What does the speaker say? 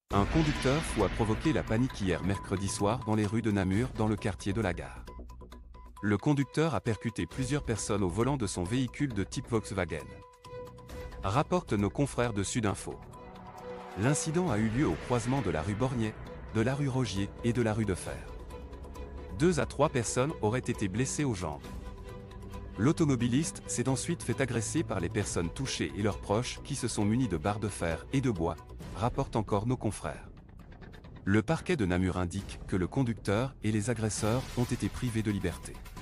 Un conducteur fou a provoqué la panique hier mercredi soir dans les rues de Namur, dans le quartier de la Gare. Le conducteur a percuté plusieurs personnes au volant de son véhicule de type Volkswagen. Rapportent nos confrères de Sudinfo. L'incident a eu lieu au croisement de la rue Bornier, de la rue Rogier et de la rue de Fer. 2 à 3 personnes auraient été blessées aux jambes. L'automobiliste s'est ensuite fait agresser par les personnes touchées et leurs proches qui se sont munis de barres de fer et de bois, rapportent encore nos confrères. Le parquet de Namur indique que le conducteur et les agresseurs ont été privés de liberté.